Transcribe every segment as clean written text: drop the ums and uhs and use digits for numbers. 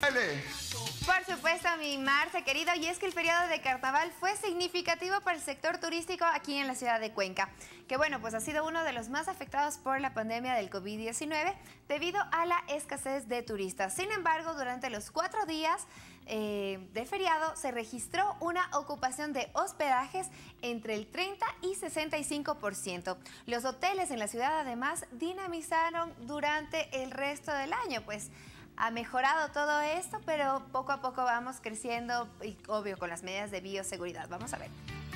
Por supuesto, mi Marce, querido, y es que el feriado de Carnaval fue significativo para el sector turístico aquí en la ciudad de Cuenca, que bueno, pues ha sido uno de los más afectados por la pandemia del COVID-19 debido a la escasez de turistas. Sin embargo, durante los 4 días de feriado se registró una ocupación de hospedajes entre el 30 y 65%. Los hoteles en la ciudad además dinamizaron durante el resto del año, pues ha mejorado todo esto, pero poco a poco vamos creciendo y obvio con las medidas de bioseguridad. Vamos a ver.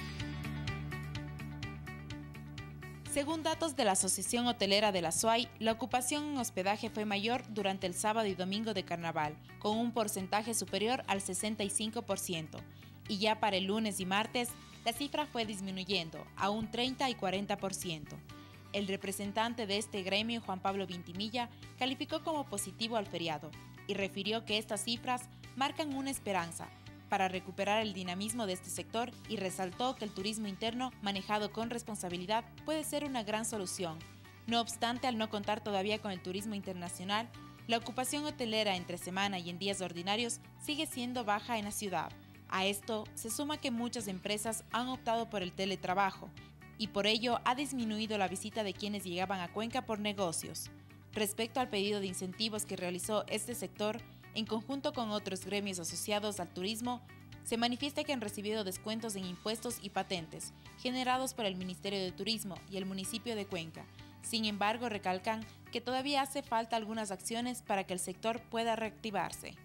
Según datos de la Asociación Hotelera de la SUAY, la ocupación en hospedaje fue mayor durante el sábado y domingo de carnaval, con un porcentaje superior al 65%, y ya para el lunes y martes, la cifra fue disminuyendo a un 30 y 40%. El representante de este gremio, Juan Pablo Vintimilla, calificó como positivo al feriado y refirió que estas cifras marcan una esperanza para recuperar el dinamismo de este sector y resaltó que el turismo interno manejado con responsabilidad puede ser una gran solución. No obstante, al no contar todavía con el turismo internacional, la ocupación hotelera entre semana y en días ordinarios sigue siendo baja en la ciudad. A esto se suma que muchas empresas han optado por el teletrabajo y por ello ha disminuido la visita de quienes llegaban a Cuenca por negocios. Respecto al pedido de incentivos que realizó este sector, en conjunto con otros gremios asociados al turismo, se manifiesta que han recibido descuentos en impuestos y patentes, generados por el Ministerio de Turismo y el municipio de Cuenca. Sin embargo, recalcan que todavía hace falta algunas acciones para que el sector pueda reactivarse.